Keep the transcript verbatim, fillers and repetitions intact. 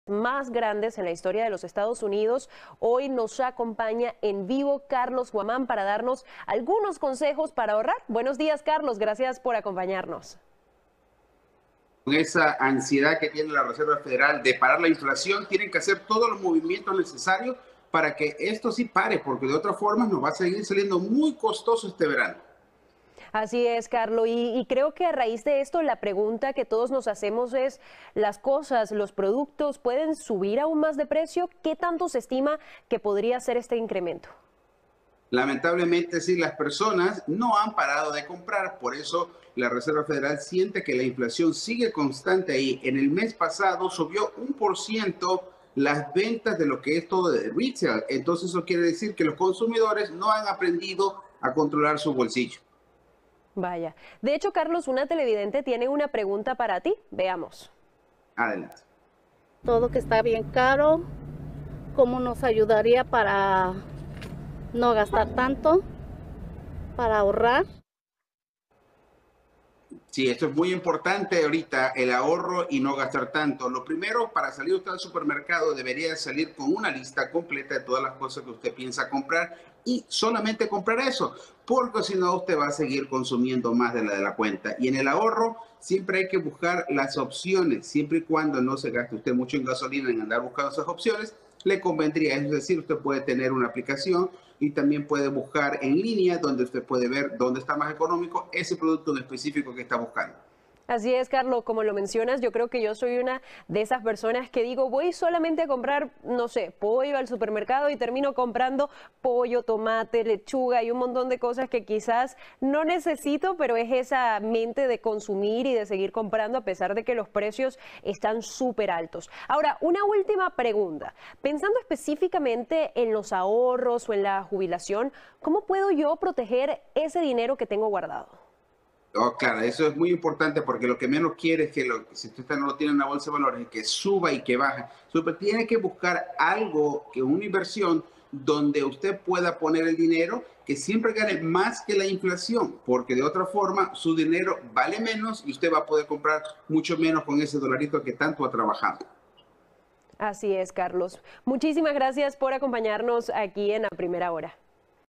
más grandes en la historia de los Estados Unidos. Hoy nos acompaña en vivo Carlos Huamán para darnos algunos consejos para ahorrar. Buenos días, Carlos, gracias por acompañarnos. Con esa ansiedad que tiene la Reserva Federal de parar la inflación, tienen que hacer todos los movimientos necesarios para que esto sí pare, porque de otra forma nos va a seguir saliendo muy costoso este verano. Así es, Carlos, y, y creo que a raíz de esto la pregunta que todos nos hacemos es, ¿las cosas, los productos pueden subir aún más de precio? ¿Qué tanto se estima que podría ser este incremento? Lamentablemente, sí, las personas no han parado de comprar, por eso la Reserva Federal siente que la inflación sigue constante ahí. En el mes pasado subió un por ciento las ventas de lo que es todo de retail, entonces eso quiere decir que los consumidores no han aprendido a controlar su bolsillo. Vaya. De hecho, Carlos, una televidente tiene una pregunta para ti. Veamos. Adelante. Todo que está bien caro, ¿cómo nos ayudaría para no gastar tanto, para ahorrar? Sí, esto es muy importante ahorita, el ahorro y no gastar tanto. Lo primero, para salir usted al supermercado, debería salir con una lista completa de todas las cosas que usted piensa comprar y solamente comprar eso, porque si no usted va a seguir consumiendo más de la de la cuenta. Y en el ahorro siempre hay que buscar las opciones, siempre y cuando no se gaste usted mucho en gasolina en andar buscando esas opciones, le convendría, es decir, usted puede tener una aplicación y también puede buscar en línea donde usted puede ver dónde está más económico ese producto en específico que está buscando. Así es, Carlos, como lo mencionas, yo creo que yo soy una de esas personas que digo, voy solamente a comprar, no sé, pollo al supermercado y termino comprando pollo, tomate, lechuga y un montón de cosas que quizás no necesito, pero es esa mente de consumir y de seguir comprando a pesar de que los precios están súper altos. Ahora, una última pregunta. Pensando específicamente en los ahorros o en la jubilación, ¿cómo puedo yo proteger ese dinero que tengo guardado? Oh, claro, eso es muy importante porque lo que menos quiere es que lo, si usted no lo tiene en la bolsa de valores, es que suba y que baja. Super, tiene que buscar algo, que una inversión donde usted pueda poner el dinero que siempre gane más que la inflación, porque de otra forma su dinero vale menos y usted va a poder comprar mucho menos con ese dolarito que tanto ha trabajado. Así es, Carlos. Muchísimas gracias por acompañarnos aquí en La Primera Hora.